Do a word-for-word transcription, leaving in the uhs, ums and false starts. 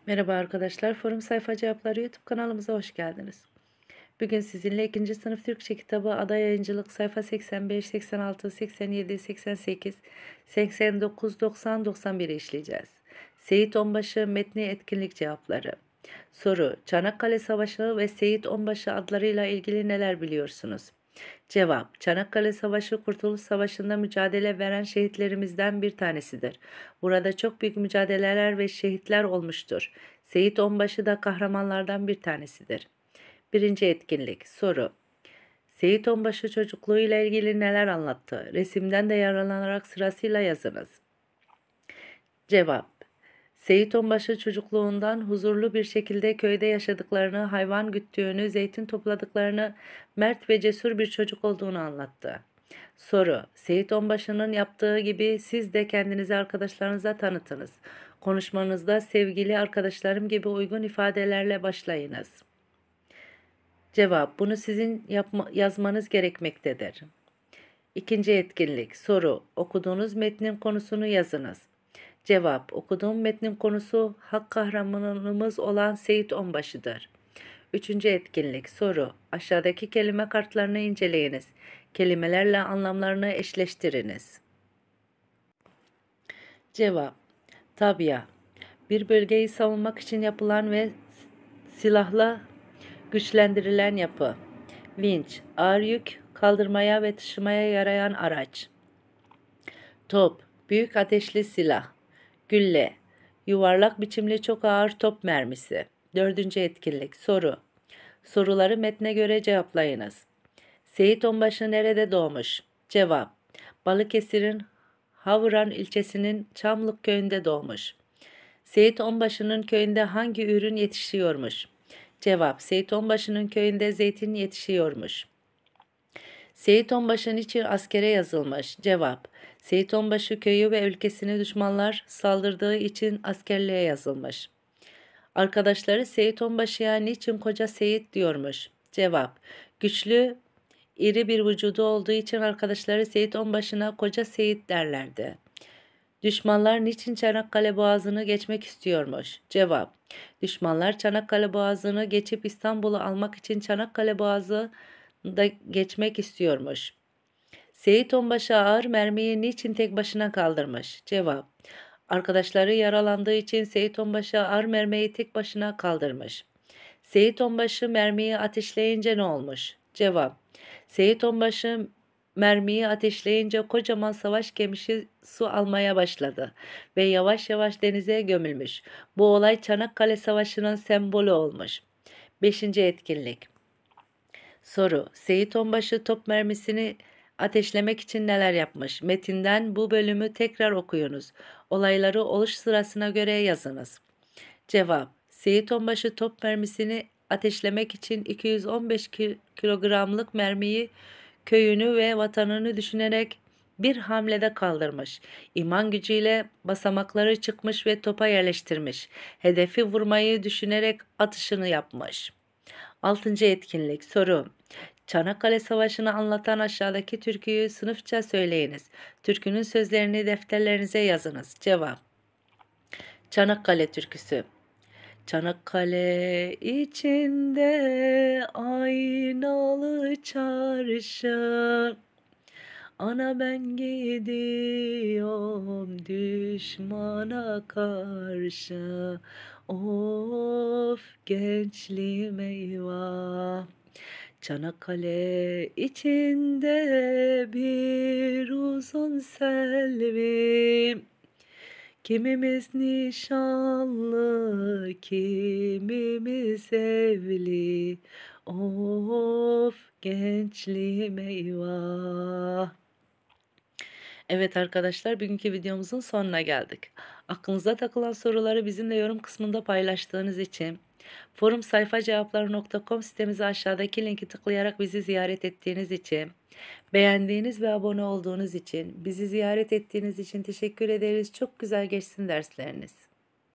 Merhaba arkadaşlar, Forum Sayfa Cevapları YouTube kanalımıza hoş geldiniz. Bugün sizinle ikinci sınıf Türkçe kitabı Ada Yayıncılık sayfa seksen beş, seksen altı, seksen yedi, seksen sekiz, seksen dokuz, doksan, doksan bir işleyeceğiz. Seyit Onbaşı metni etkinlik cevapları. Soru: Çanakkale Savaşı ve Seyit Onbaşı adlarıyla ilgili neler biliyorsunuz? Cevap: Çanakkale Savaşı Kurtuluş Savaşı'nda mücadele veren şehitlerimizden bir tanesidir. Burada çok büyük mücadeleler ve şehitler olmuştur. Seyit Onbaşı da kahramanlardan bir tanesidir. Birinci etkinlik. Soru: Seyit Onbaşı çocukluğuyla ilgili neler anlattı? Resimden de yararlanarak sırasıyla yazınız. Cevap: Seyit Onbaşı çocukluğundan huzurlu bir şekilde köyde yaşadıklarını, hayvan güttüğünü, zeytin topladıklarını, mert ve cesur bir çocuk olduğunu anlattı. Soru: Seyit Onbaşı'nın yaptığı gibi siz de kendinizi arkadaşlarınıza tanıtınız. Konuşmanızda sevgili arkadaşlarım gibi uygun ifadelerle başlayınız. Cevap: Bunu sizin yapma, yazmanız gerekmektedir. İkinci etkinlik. Soru: Okuduğunuz metnin konusunu yazınız. Cevap: Okuduğum metnin konusu hak kahramanımız olan Seyit Onbaşı'dır. Üçüncü etkinlik. Soru: Aşağıdaki kelime kartlarını inceleyiniz. Kelimelerle anlamlarını eşleştiriniz. Cevap: Tabya: Bir bölgeyi savunmak için yapılan ve silahla güçlendirilen yapı. Vinç: Ağır yük kaldırmaya ve taşımaya yarayan araç. Top: Büyük ateşli silah. Gülle: Yuvarlak biçimli çok ağır top mermisi. Dördüncü etkinlik. Soru: Soruları metne göre cevaplayınız. Seyit Onbaşı nerede doğmuş? Cevap: Balıkesir'in Havran ilçesinin Çamlık köyünde doğmuş. Seyit Onbaşı'nın köyünde hangi ürün yetişiyormuş? Cevap: Seyit Onbaşı'nın köyünde zeytin yetişiyormuş. Seyit Onbaşı için askere yazılmış? Cevap: Seyit Onbaşı köyü ve ülkesine düşmanlar saldırdığı için askerliğe yazılmış. Arkadaşları Seyit Onbaşı'ya niçin Koca Seyit diyormuş? Cevap: Güçlü, iri bir vücudu olduğu için arkadaşları Seyit Onbaşı'na Koca Seyit derlerdi. Düşmanlar niçin Çanakkale Boğazı'nı geçmek istiyormuş? Cevap: Düşmanlar Çanakkale Boğazı'nı geçip İstanbul'u almak için Çanakkale Boğazı da geçmek istiyormuş. Seyit Onbaşı ağır mermiyi niçin tek başına kaldırmış? Cevap: Arkadaşları yaralandığı için Seyit Onbaşı ağır mermiyi tek başına kaldırmış. Seyit Onbaşı mermiyi ateşleyince ne olmuş? Cevap: Seyit Onbaşı mermiyi ateşleyince kocaman savaş gemisi su almaya başladı ve yavaş yavaş denize gömülmüş. Bu olay Çanakkale Savaşı'nın sembolü olmuş. Beşinci etkinlik. Soru: Seyit Onbaşı top mermisini ateşlemek için neler yapmış? Metinden bu bölümü tekrar okuyunuz. Olayları oluş sırasına göre yazınız. Cevap: Seyit Onbaşı top mermisini ateşlemek için iki yüz on beş kilogramlık mermiyi köyünü ve vatanını düşünerek bir hamlede kaldırmış. İman gücüyle basamakları çıkmış ve topa yerleştirmiş. Hedefi vurmayı düşünerek atışını yapmış. Altıncı etkinlik. Soru: Çanakkale Savaşı'nı anlatan aşağıdaki türküyü sınıfça söyleyiniz. Türkünün sözlerini defterlerinize yazınız. Cevap: Çanakkale türküsü. Çanakkale içinde aynalı çarşı, ana ben gidiyorum düşmana karşı, of gençliğim eyvah. Çanakkale içinde bir uzun selvi, kimimiz nişanlı, kimimiz evli, of gençliğim eyvah. Evet arkadaşlar, bugünkü videomuzun sonuna geldik. Aklınıza takılan soruları bizimle yorum kısmında paylaştığınız için, forum sayfa cevapları nokta com sitemize aşağıdaki linki tıklayarak bizi ziyaret ettiğiniz için, beğendiğiniz ve abone olduğunuz için, bizi ziyaret ettiğiniz için teşekkür ederiz. Çok güzel geçsin dersleriniz.